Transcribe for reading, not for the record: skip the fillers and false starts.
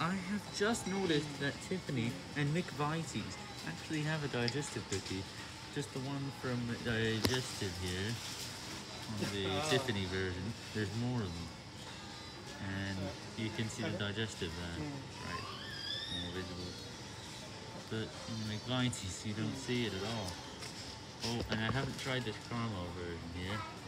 I have just noticed that Tiffany and McVitie's actually have a digestive cookie. Just the one from digestive here on the Tiffany version. There's more of them. And you can see the digestive there, right? More visible. But in the McVitie's you don't see it at all. Oh, and I haven't tried this caramel version here.